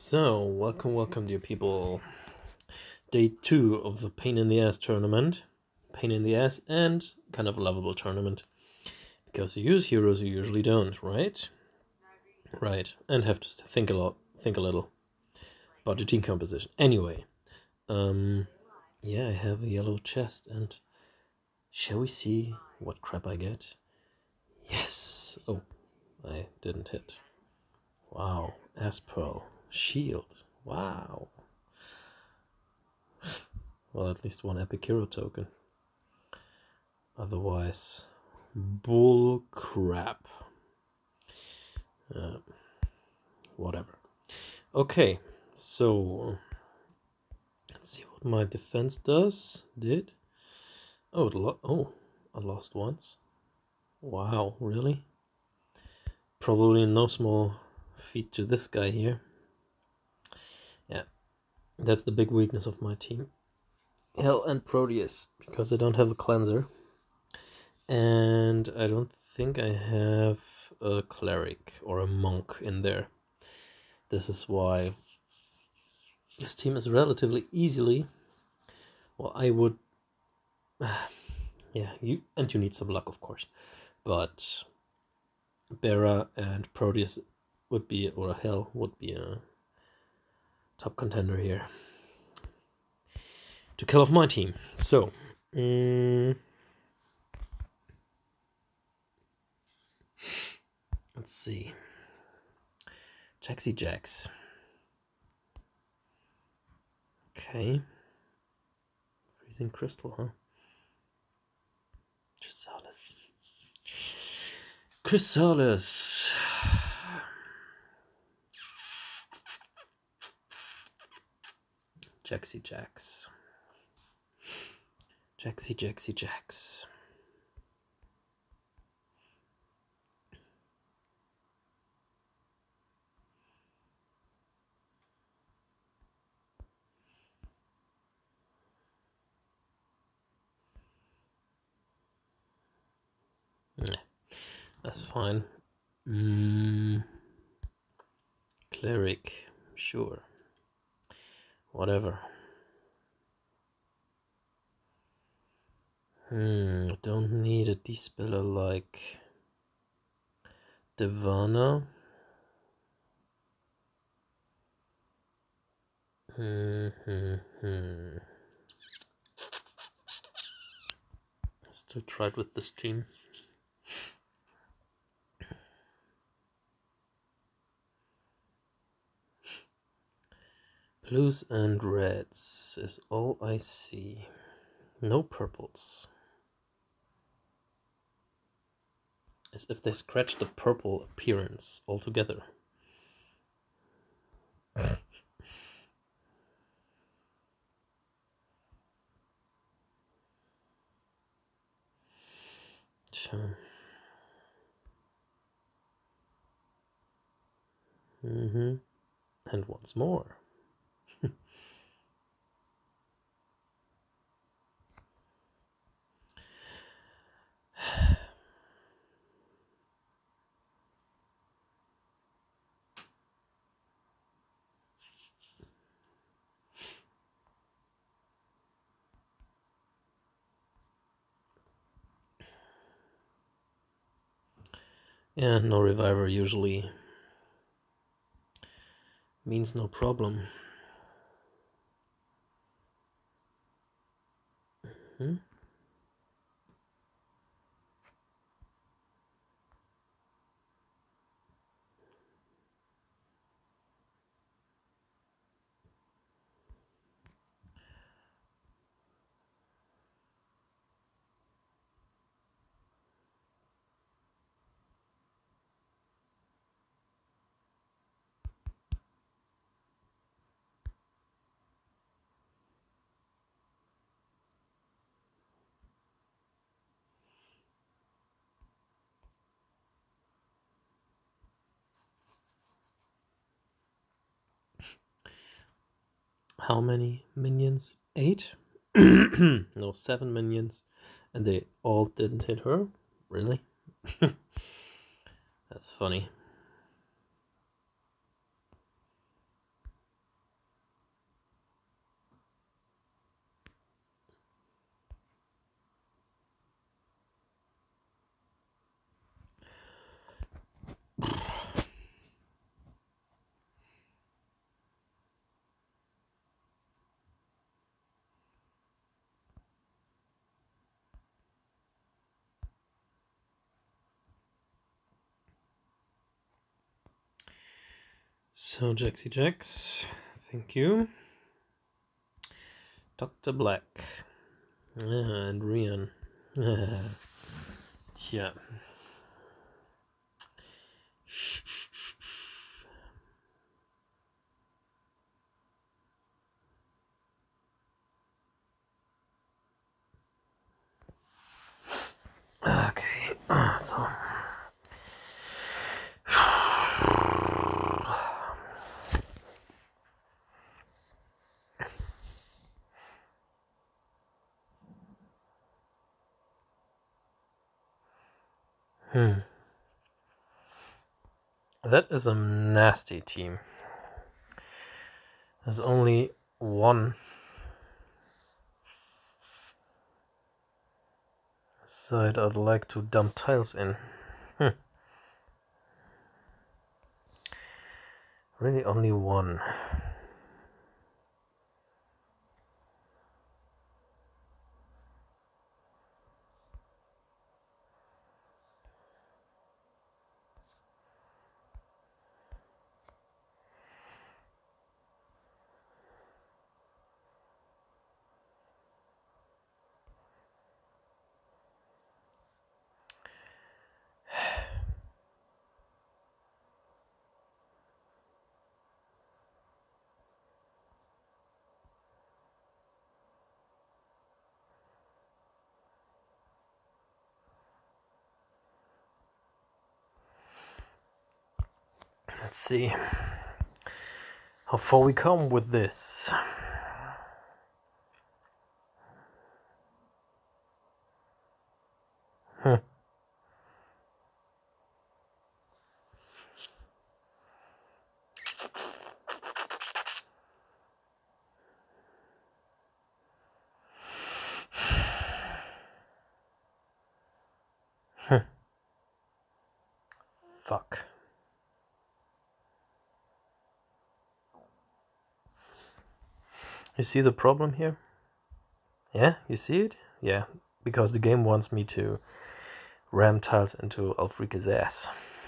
So, welcome, dear people. Day 2 of the Pain in the Ass tournament. Pain in the ass and kind of a lovable tournament. Because you use heroes you usually don't, right? Right, and have to think a little about your team composition. Anyway, yeah, I have a yellow chest, and shall we see what crap I get? Yes! Oh, I didn't hit. Wow, Ass Pearl. Shield. Wow. Well, at least one epic hero token. Otherwise, bull crap. Whatever. Okay, so let's see what my defense did. Oh, I lost once. Wow, really? Probably no small feat to this guy here. Yeah, that's the big weakness of my team. Hell and Proteus, because I don't have a cleanser. And I don't think I have a cleric or a monk in there. This is why this team is relatively easily. Well, I would. Yeah, you need some luck, of course. But Bera and Proteus would be, or Hell would be a top contender here to kill off my team. So, let's see. Jaxie Jax. Okay. Freezing Crystal, huh? Chrysalis. Jaxie Jax. Jaxie Jax. Yeah, that's fine. Cleric, sure. Whatever. Don't need a despeller like Divana. Still tried with this team. Blues and reds is all I see. No purples. As if they scratched the purple appearance altogether. Sure. And once more. Yeah, no reviver usually means no problem. How many minions? 8? No, 7 minions. And they all didn't hit her? Really? That's funny. So, Jaxie Jax, thank you. Dr. Black. And Rian. Tja. Okay, so. That is a nasty team. There's only one side I'd like to dump tiles in. Really only one. Let's see how far we come with this. Fuck. You see the problem here? Yeah, you see it? Yeah, because the game wants me to ram tiles into Alfrike's ass.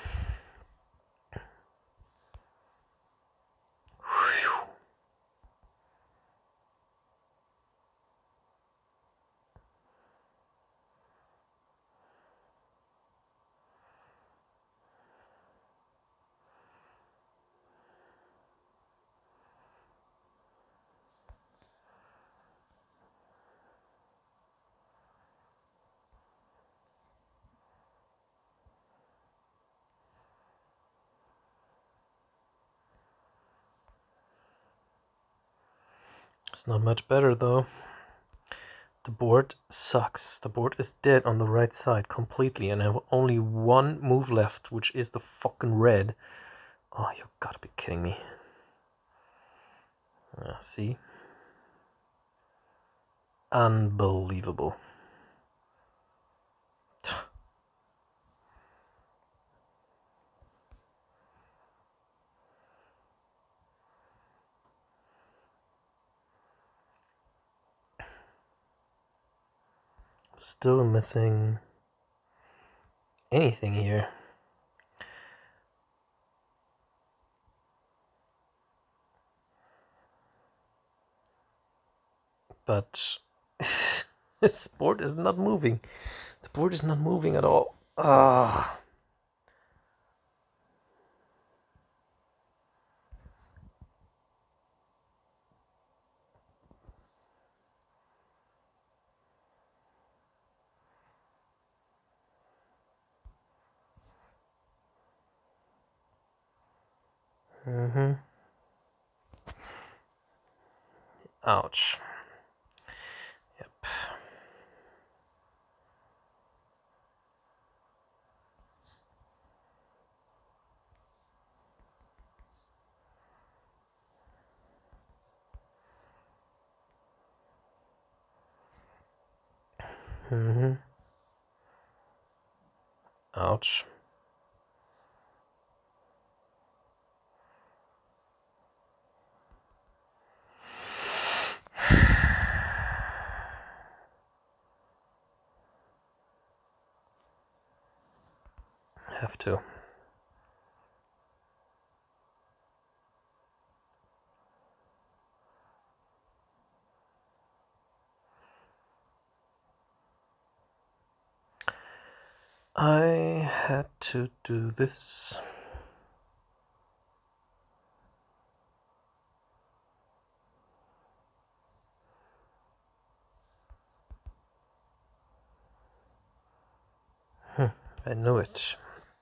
Whew. It's not much better though. The board sucks. The board is dead on the right side completely, and I have only one move left, which is the fucking red. Oh, you gotta be kidding me. See? Unbelievable. Still missing anything here. But this board is not moving. The board is not moving at all. Ah. Ouch. Yep. Ouch. Have to. I had to do this. I knew it.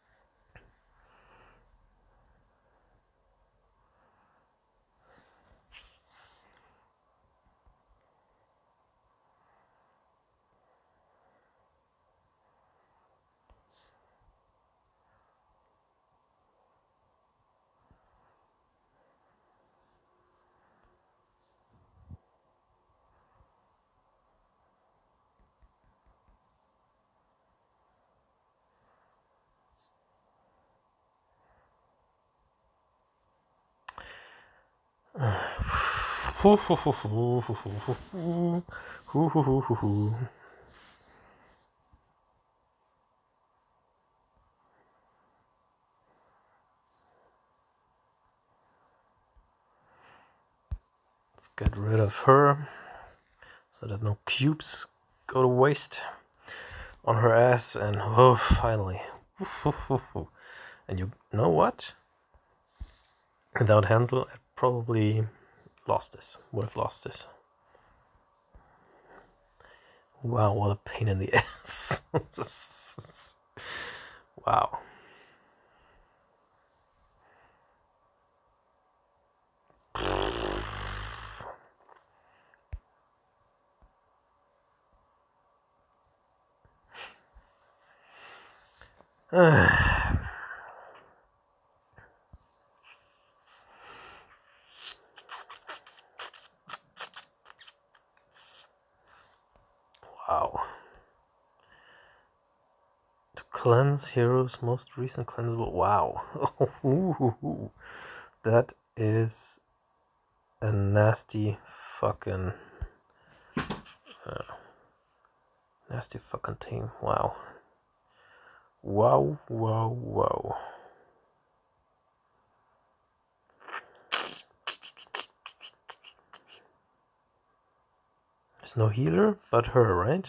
Let's get rid of her so that no cubes go to waste on her ass. And oh, finally. And you know what? Without Hansel, I probably lost this. Would have lost this. Wow, what a pain in the ass. Wow. Wow. To cleanse hero's most recent cleansable. Wow. That is a nasty fucking team. Wow. Wow, wow, wow. There's no healer but her, right?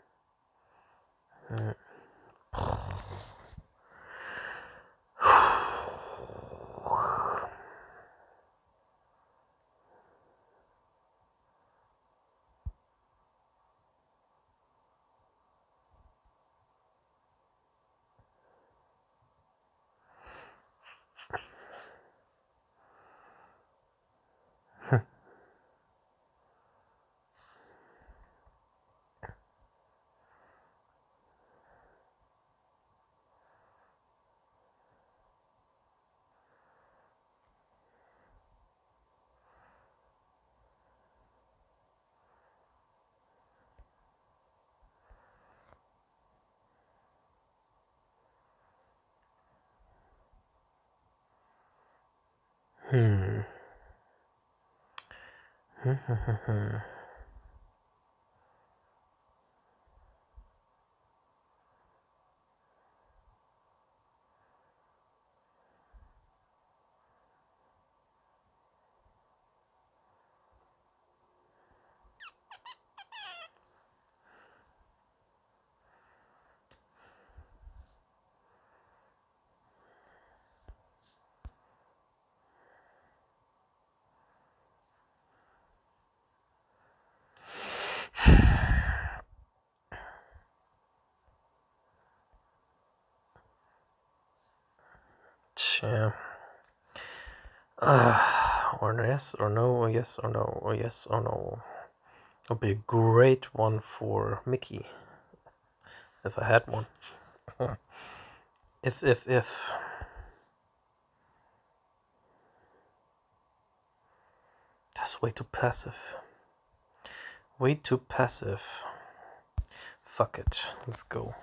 Yeah. Or yes or no, or yes or no, or yes or no. It'll be a great one for Mickey. If I had one. If. That's way too passive. Way too passive. Fuck it. Let's go.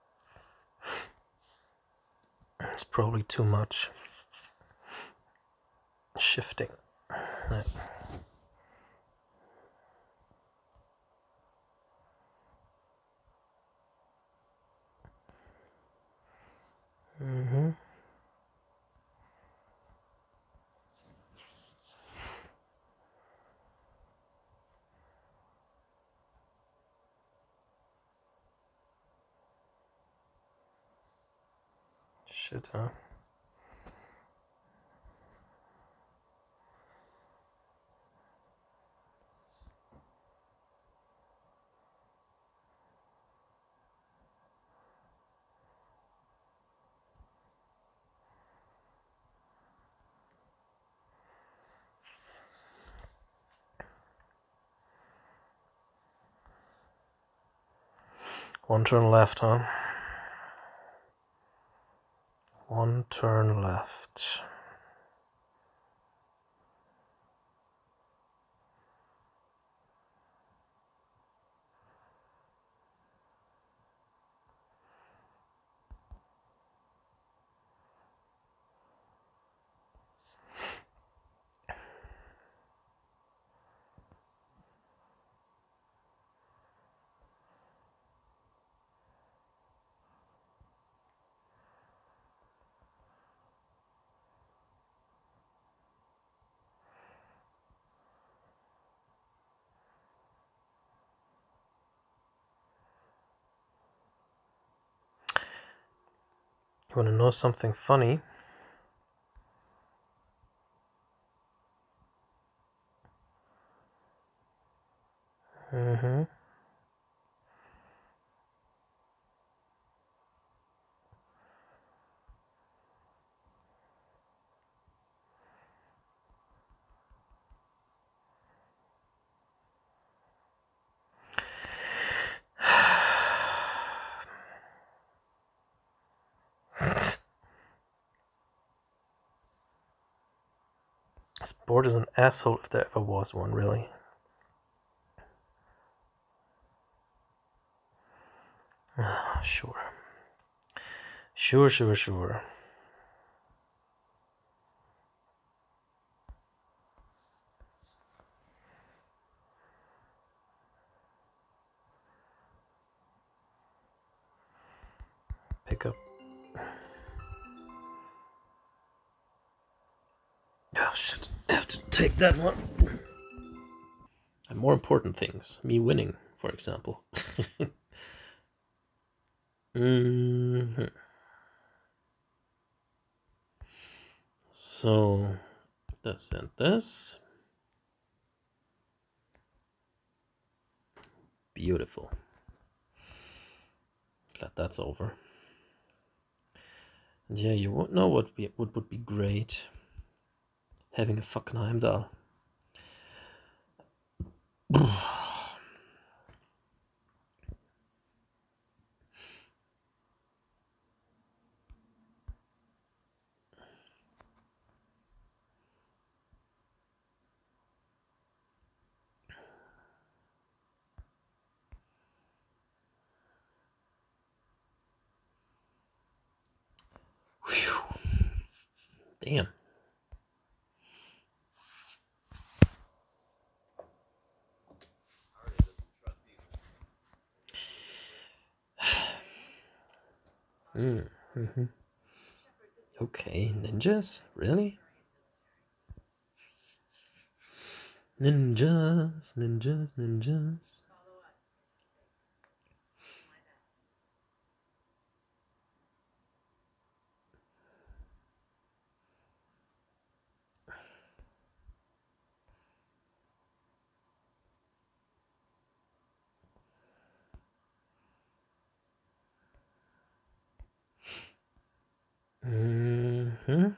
It's probably too much. shifting. Yeah. Mm-hmm. Shit, huh? One turn left, huh? One turn left. You want to know something funny? Mm-hmm. This board is an asshole if there ever was one, really. Sure. Sure. Pick up. Oh shit, I have to take that one. And more important things. Me winning, for example. Mm-hmm. So, this and this. Beautiful. Glad that's over. And yeah, you won't know what would be great. Having a fucking Heimdall. Damn. Mm-hmm. Okay, ninjas? Really? Ninjas. Mm-hmm.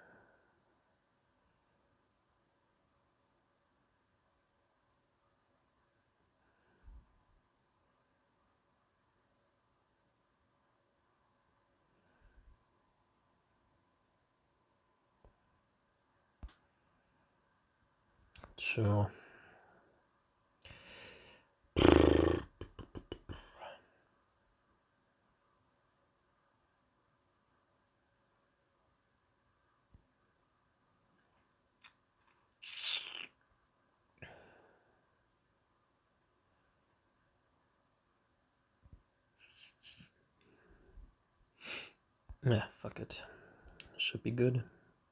Sure. Yeah, fuck it. Should be good.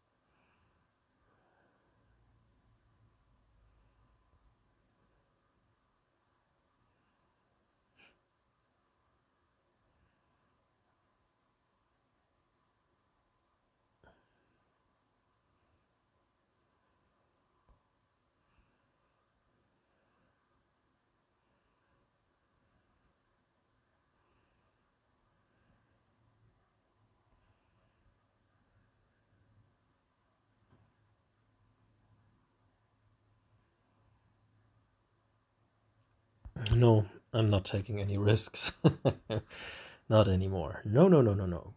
No, I'm not taking any risks. Not anymore. No, no, no, no, no.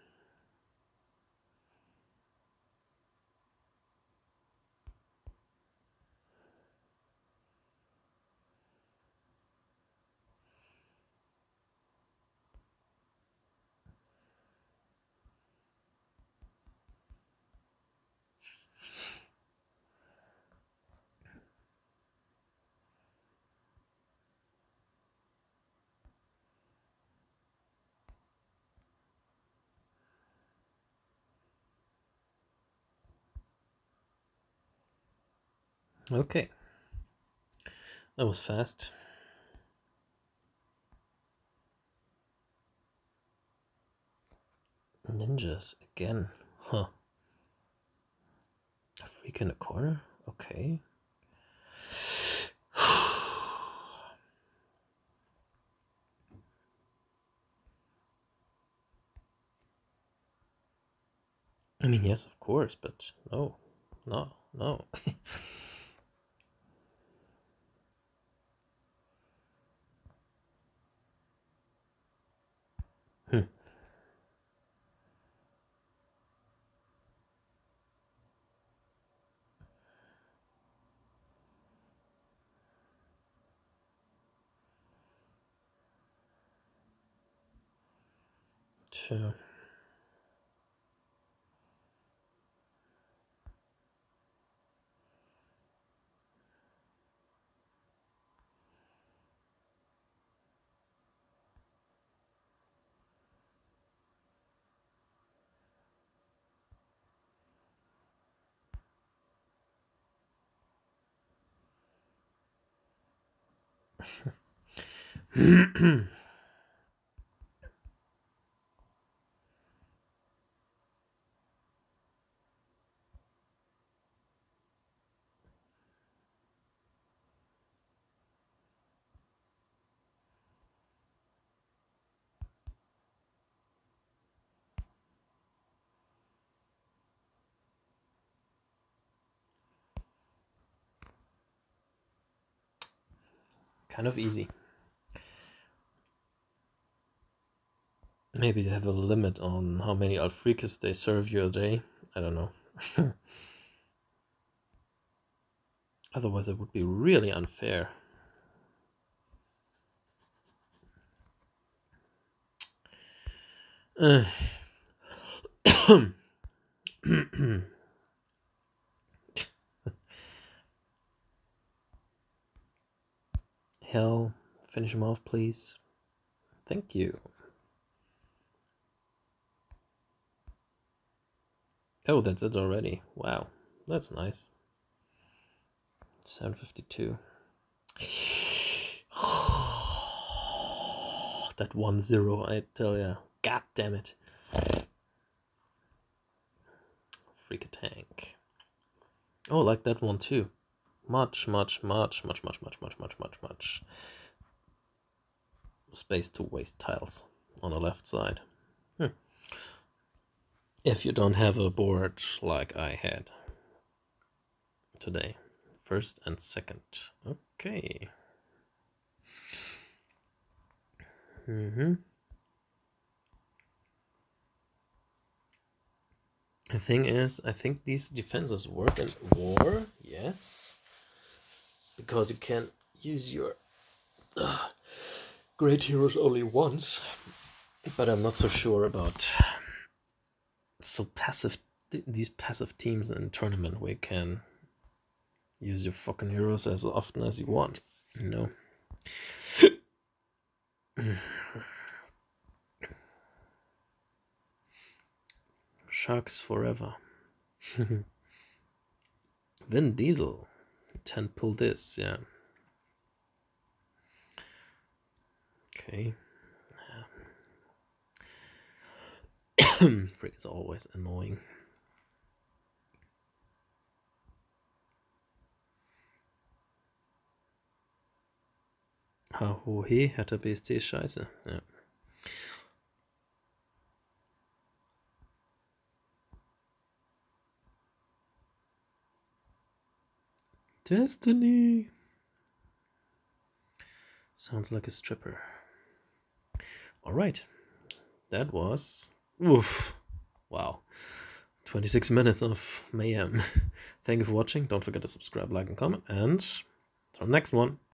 Okay. That was fast. Ninjas again. Huh. A freak in the corner? Okay. I mean, yes, of course, but no. No, no. Hmm. Sure. Kind of easy. Maybe they have a limit on how many Alfrikes they serve you a day. I don't know. Otherwise, it would be really unfair. Hell, finish him off, please. Thank you. Oh, that's it already. Wow, that's nice. 752. That 1-0, I tell ya. God damn it. Freak a tank. Oh, like that one too. Much space to waste tiles on the left side. If you don't have a board like I had today. First and second. Okay. The thing is, I think these defenses work in war, yes. Because you can use your great heroes only once. But I'm not so sure about these passive teams in tournament where you can use your fucking heroes as often as you want, you know. Sharks forever. Vin Diesel. 10 pull this, yeah. Okay. Freak is always annoying. He Hertha BSC ist scheiße. Ja. Destiny. Sounds like a stripper. Alright. That was... Oof. Wow. 26 minutes of mayhem. Thank you for watching. Don't forget to subscribe, like, and comment. And until next one.